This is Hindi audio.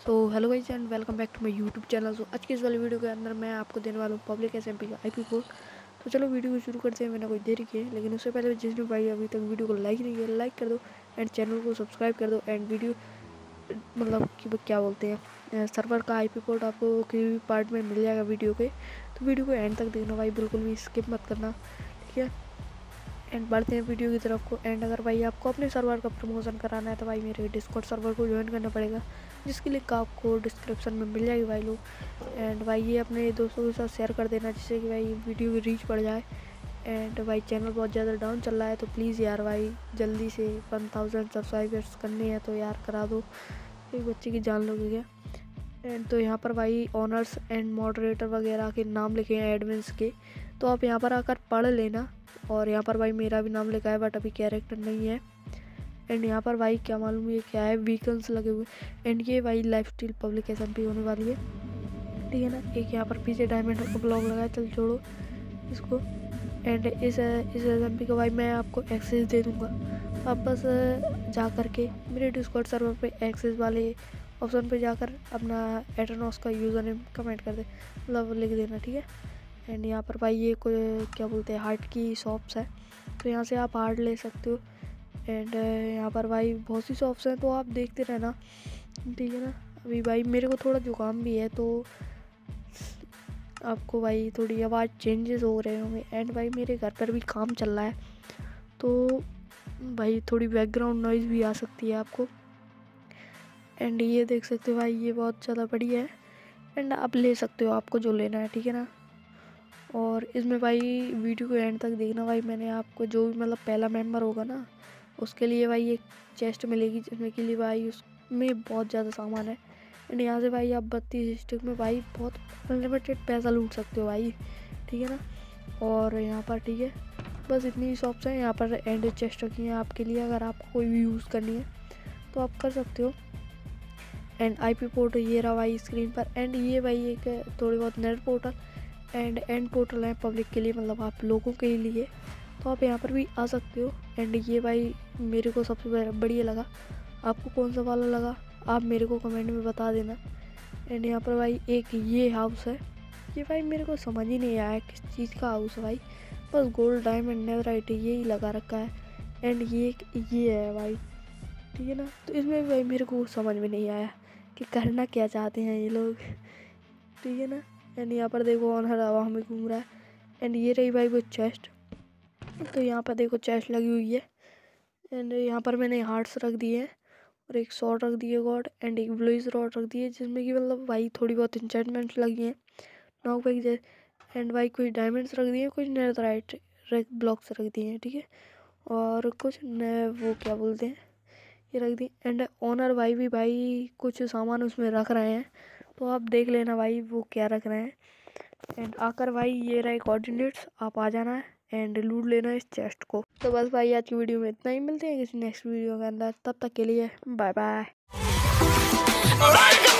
तो hello guys and welcome back to my YouTube channel. तो आज की इस वाली वीडियो के अंदर मैं आपको देने वाला हूँ पब्लिक एसएमपी का आईपी कोड। तो चलो वीडियो को शुरू करते हैं, मैंने कोई देरी की है, लेकिन उससे पहले जिसने भाई अभी तक वीडियो को लाइक नहीं किया लाइक कर दो एंड चैनल को सब्सक्राइब कर दो। एंड वीडियो मतलब कि क्या बोलते हैं सर्वर का आईपी कोड आपको किसी भी पार्ट में मिल जाएगा वीडियो के, तो वीडियो को एंड तक देखना भाई, बिल्कुल भी स्किप मत करना, ठीक है। एंड बढ़ते हैं वीडियो की तरफ को। एंड अगर भाई आपको अपने सर्वर का प्रमोशन कराना है तो भाई मेरे डिस्कॉर्ड सर्वर को ज्वाइन करना पड़ेगा, जिसकी लिंक आपको डिस्क्रिप्शन में मिल जाएगी भाई लोग। एंड भाई ये अपने दोस्तों के साथ शेयर कर देना, जिससे कि भाई वीडियो की रीच बढ़ जाए। एंड भाई चैनल बहुत ज़्यादा डाउन चल रहा है, तो प्लीज़ यार भाई जल्दी से 1000 सब्सक्राइबर्स करने हैं, तो यार करा दो, एक बच्चे की जान लोगे क्या। एंड तो यहाँ पर भाई ऑनर्स एंड मॉडरेटर वगैरह के नाम लिखे हैं एडमिन्स के, तो आप यहाँ पर आकर पढ़ लेना। और यहाँ पर भाई मेरा भी नाम लिखा है बट अभी कैरेक्टर नहीं है। एंड यहाँ पर भाई क्या मालूम ये क्या है, व्हीकल्स लगे हुए। एंड ये भाई लाइफ स्टाइल पब्लिक एसएमपी होने वाली है, ठीक है ना। एक यहाँ पर पीछे डायमंड का ब्लॉग लगा है, चल छोड़ो इसको। एंड इस एसएमपी को भाई मैं आपको एक्सेस दे दूँगा, आप बस जा कर के मेरे डिस्कॉर्ड सर्वर पे एक्सेस वाले ऑप्शन पे जाकर अपना एटरनॉस का यूज़र नेम कमेंट कर दे, मतलब लिख देना, ठीक है। एंड यहाँ पर भाई ये कोई क्या बोलते हैं हार्ट की शॉप्स है, तो यहाँ से आप हार्ट ले सकते हो। एंड यहाँ पर भाई बहुत सी शॉप्स हैं, तो आप देखते रहना, ठीक है ना। अभी भाई मेरे को थोड़ा जुकाम भी है, तो आपको भाई थोड़ी आवाज़ चेंजेस हो रहे होंगे। एंड भाई मेरे घर पर भी काम चल रहा है, तो भाई थोड़ी बैकग्राउंड नॉइज़ भी आ सकती है आपको। एंड ये देख सकते हो भाई ये बहुत ज़्यादा बढ़िया है। एंड आप ले सकते हो आपको जो लेना है, ठीक है ना। और इसमें भाई वीडियो को एंड तक देखना भाई, मैंने आपको जो भी मतलब पहला मेंबर होगा ना उसके लिए भाई एक चेस्ट मिलेगी, जिसमें के लिए भाई उसमें बहुत ज़्यादा सामान है। एंड यहाँ से भाई आप 32 स्टिक में भाई बहुत अनलिमिटेड पैसा लूट सकते हो भाई, ठीक है ना। और यहाँ पर ठीक है बस इतनी शॉप्स हैं, यहाँ पर एंड चेस्ट रखी हैं आपके लिए, अगर आपको कोई भी यूज़ करनी है तो आप कर सकते हो। एंड आईपी पोर्ट ये रहा भाई स्क्रीन पर। एंड ये भाई एक थोड़ी बहुत nether portal and end portal है पब्लिक के लिए, मतलब आप लोगों के लिए, तो आप यहाँ पर भी आ सकते हो। एंड ये भाई मेरे को सबसे बढ़िया लगा, आपको कौन सा वाला लगा आप मेरे को कमेंट में बता देना। एंड यहाँ पर भाई एक ये हाउस है, ये भाई मेरे को समझ ही नहीं आया किस चीज़ का हाउस है भाई, बस गोल्ड डायमंड नेथराइट यही लगा रखा है। एंड ये है भाई, ठीक है ना। तो इसमें भी भाई मेरे को समझ में नहीं आया कि करना क्या चाहते हैं ये लोग, ठीक है ना। एंड यहाँ पर देखो ऑनर हवा में घूम रहा है। एंड ये रही भाई वो चेस्ट, तो यहाँ पर देखो चेस्ट लगी हुई है। एंड यहाँ पर मैंने हार्ट्स रख दिए हैं और एक शॉर्ट रख दिए गॉड, एंड एक ब्लूइज रॉड रख दिए, जिसमें कि मतलब भाई थोड़ी बहुत इंचेंटमेंट्स लगी हैं नॉक बैक जैसे। एंड भाई कुछ डायमंड्स रख दिए, कुछ नेथराइट ब्लॉक्स रख दिए हैं, ठीक है। और कुछ वो क्या बोलते हैं ये रख दिए। एंड ओनर भाई भी भाई कुछ सामान उसमें रख रहे हैं, तो आप देख लेना भाई वो क्या रख रहे हैं। एंड आकर भाई ये रहे कोऑर्डिनेट्स, आप आ जाना है एंड लूट लेना इस चेस्ट को। तो बस भाई आज की वीडियो में इतना ही, मिलते हैं किसी नेक्स्ट वीडियो के अंदर, तब तक के लिए बाय बाय।